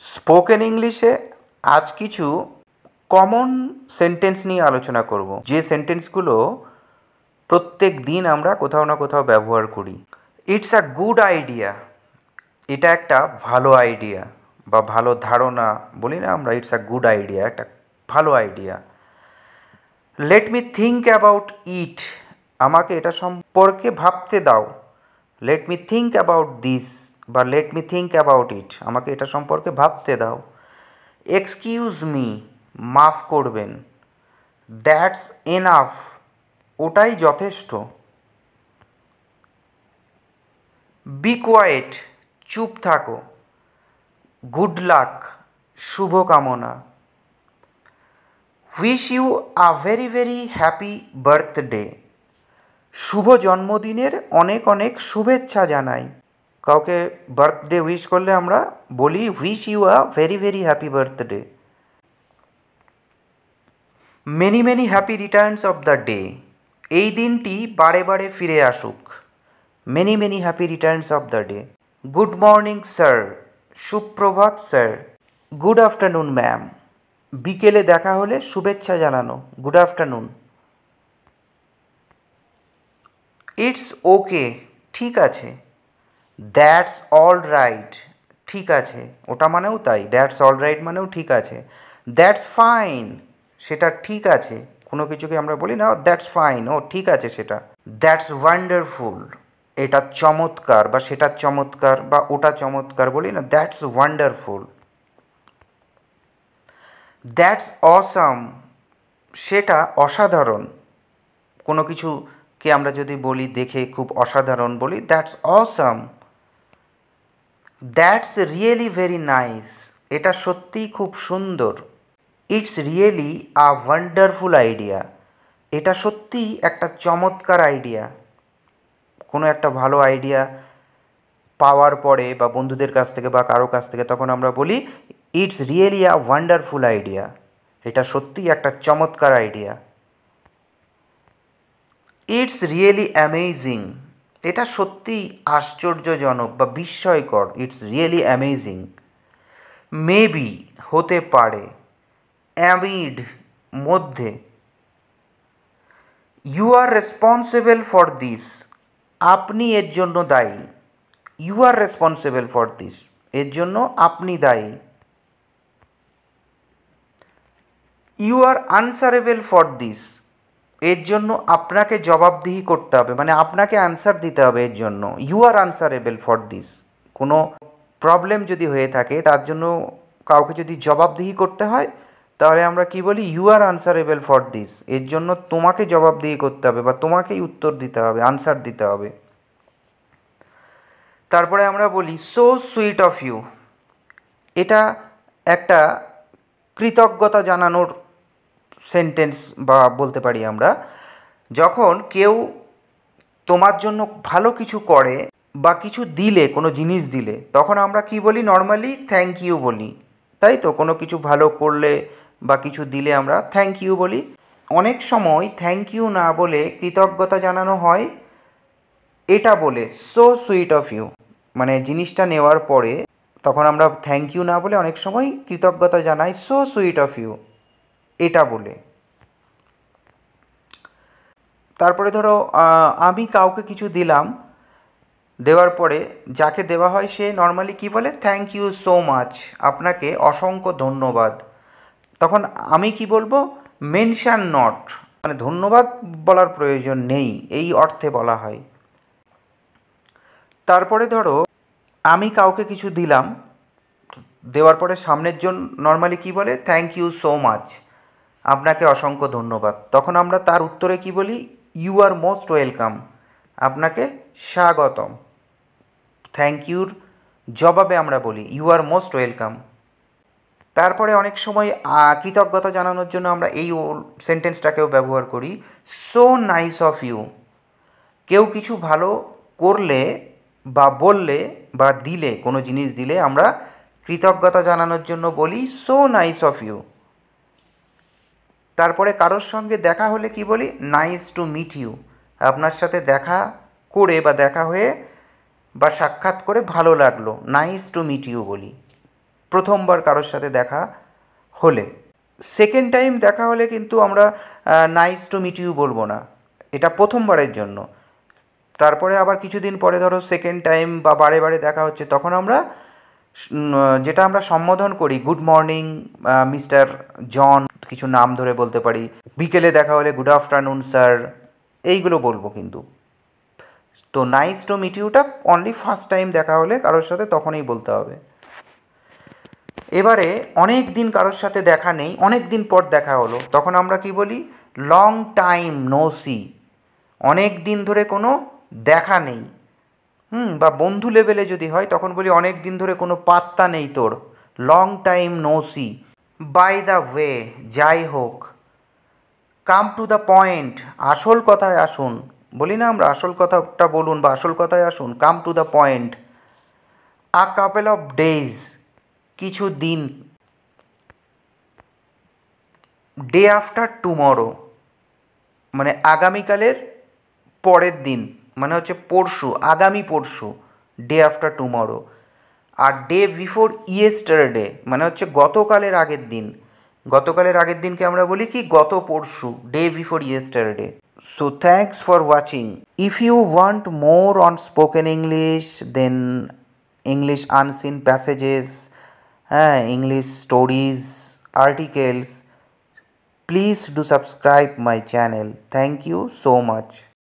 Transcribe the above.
Spoken ইংলিশে আজ কিছু কমন সেন্টেন্স নিয়ে আলোচনা করব, যে সেন্টেন্সগুলো প্রত্যেক দিন আমরা কোথাও না কোথাও ব্যবহার করি। ইটস আ গুড আইডিয়া, এটা একটা ভালো আইডিয়া বা ভালো ধারণা বলি না আমরা, ইটস আ গুড আইডিয়া, একটা ভালো idea. Let me think about it, আমাকে এটা সম্পর্কে ভাবতে দাও। Let me think about this বা let me think about it, আমাকে এটা সম্পর্কে ভাবতে দাও। এক্সকিউজ মি, মাফ করবেন। দ্যাটস এনাফ, ওটাই যথেষ্ট। বি কোয়াইট, চুপ থাকো। গুড লাক, শুভকামনা। Wish you a very very happy birthday, শুভ জন্মদিনের অনেক অনেক শুভেচ্ছা জানাই। কাউকে বার্থডে উইশ করলে আমরা বলি wish you a very very happy birthday. Many many happy returns of the day, এই দিনটি বারে বারে ফিরে আসুক। Many many happy returns of the day. Good morning sir, সুপ্রভাত স্যার। গুড আফটারনুন ম্যাম, বিকেলে দেখা হলে শুভেচ্ছা জানানো, গুড আফটারনুন। ইটস ওকে, ঠিক আছে। দ্যাটস অল রাইট, ঠিক আছে, ওটা মানেও তাই, দ্যাটস অল রাইট মানেও ঠিক আছে। দ্যাটস ফাইন, সেটা ঠিক আছে। কোনো কিছুকে আমরা বলি না দ্যাটস ফাইন, ও ঠিক আছে সেটা। দ্যাটস ওয়ান্ডারফুল, এটা চমৎকার বা সেটা চমৎকার বা ওটা চমৎকার বলি না, দ্যাটস ওয়ান্ডারফুল। দ্যাটস অসাম, সেটা অসাধারণ। কোনো কিছুকে আমরা যদি বলি দেখে খুব অসাধারণ বলি that's awesome. That's really very nice, এটা সত্যিই খুব সুন্দর। It's really a wonderful idea, এটা সত্যিই একটা চমৎকার আইডিয়া। কোনো একটা ভালো আইডিয়া পাওয়ার পরে বা বন্ধুদের কাছ থেকে বা কারো কাছ থেকে তখন আমরা বলি it's really a wonderful idea, এটা সত্যিই একটা চমৎকার আইডিয়া। ইটস রিয়েলি অ্যামেজিং, এটা সত্যিই আশ্চর্যজনক বা বিস্ময়কর, ইটস রিয়েলি অ্যামেজিং। মেবি, হতে পারে। অ্যামিড, মধ্যে। You are responsible for this, আপনি এর জন্য দায়ী। You are responsible for this, এর জন্য আপনি দায়ী। You are answerable for this, এর জন্য আপনাকে জবাবদিহি করতে হবে, মানে আপনাকে আনসার দিতে হবে এর জন্য। You are answerable for this, কোনো প্রবলেম যদি হয়ে থাকে তার জন্য কাউকে যদি জবাবদিহি করতে হয় তাহলে আমরা কি বলি you are answerable for this, এর জন্য তোমাকে জবাবদিহি করতে হবে বা তোমাকেই উত্তর দিতে হবে, আনসার দিতে হবে। তারপরে আমরা বলি সো সুইট অফ ইউ, এটা একটা কৃতজ্ঞতা জানানোর সেন্টেন্স বা বলতে পারি আমরা। যখন কেউ তোমার জন্য ভালো কিছু করে বা কিছু দিলে, কোনো জিনিস দিলে, তখন আমরা কি বলি নর্মালি থ্যাংক ইউ বলি, তাই তো? কোনো কিছু ভালো করলে বা কিছু দিলে আমরা থ্যাংক ইউ বলি। অনেক সময় থ্যাংক ইউ না বলে কৃতজ্ঞতা জানানো হয় এটা বলে সো সুইট অফ ইউ, মানে জিনিসটা নেওয়ার পরে তখন আমরা থ্যাংক ইউ না বলে অনেক সময় কৃতজ্ঞতা জানাই সো সুইট অফ ইউ, এটা বলে। তারপরে ধরো আমি কাউকে কিছু দিলাম, দেওয়ার পরে যাকে দেওয়া হয় সে নর্মালি কী বলে থ্যাংক ইউ সো মাচ, আপনাকে অসংখ্য ধন্যবাদ। তখন আমি কি বলবো মেনশান নট, মানে ধন্যবাদ বলার প্রয়োজন নেই, এই অর্থে বলা হয়। তারপরে ধরো আমি কাউকে কিছু দিলাম, দেওয়ার পরে সামনের জন নর্মালি কী বলে থ্যাংক ইউ সো মাচ, আপনাকে অসংখ্য ধন্যবাদ। তখন আমরা তার উত্তরে কি বলি ইউ আর মোস্ট ওয়েলকাম, আপনাকে স্বাগতম। থ্যাংক ইউর জবাবে আমরা বলি ইউ আর মোস্ট ওয়েলকাম। তারপরে অনেক সময় কৃতজ্ঞতা জানানোর জন্য আমরা এই সেন্টেন্সটাকেও ব্যবহার করি সো নাইস অফ ইউ, কেউ কিছু ভালো করলে বা বললে বা দিলে, কোনো জিনিস দিলে আমরা কৃতজ্ঞতা জানানোর জন্য বলি সো নাইস অফ ইউ। তারপরে কারোর সঙ্গে দেখা হলে কি বলি নাইস টু মিট ইউ, আপনার সাথে দেখা করে বা দেখা হয়ে বা সাক্ষাৎ করে ভালো লাগলো, নাইস টু মিট ইউ বলি। প্রথমবার কারোর সাথে দেখা হলে। সেকেন্ড টাইম দেখা হলে কিন্তু আমরা নাইস টু মিট ইউ বলবো না, এটা প্রথমবারের জন্য। তারপরে আবার কিছুদিন পরে ধরো সেকেন্ড টাইম বা বারে বারে দেখা হচ্ছে, তখন আমরা যেটা আমরা সম্বোধন করি, গুড মর্নিং মিস্টার জন, কিছু নাম ধরে বলতে পারি। বিকেলে দেখা হলে গুড আফটারনুন স্যার, এইগুলো বলবো কিন্তু। তো নাইস টু মিট ইউটা অনলি ফার্স্ট টাইম দেখা হলে কারোর সাথে তখনই বলতে হবে। এবারে অনেক দিন কারোর সাথে দেখা নেই, অনেক দিন পর দেখা হলো, তখন আমরা কি বলি? Long time no see. অনেক দিন ধরে কোনো দেখা নেই, বা বন্ধু লেভেলে যদি হয় তখন বলি অনেক দিন ধরে কোনো পাত্তা নেই তোর, long time no see. By the way, যাই হোক, কাম টু দ্য পয়েন্ট, আসল কথায় আসুন, বলি না আমরা আসল কথাটা বলুন বা আসল কথায় আসুন, come to the point. A couple of days, কিছু দিন। ডে আফটার টুমরো, মানে আগামীকালের পরের দিন, মানে হচ্ছে পরশু, আগামী পরশু, ডে আফটার টুমরো। আর ডে বিফোর ইয়েস্টারডে মানে হচ্ছে গতকালের আগের দিন। গতকালের আগের দিনকে আমরা বলি কি? গত পরশু, day before yesterday. So thanks for watching. If you want more on spoken English, then English unseen passages, হ্যাঁ, English stories, articles, please do subscribe my channel. Thank you so much.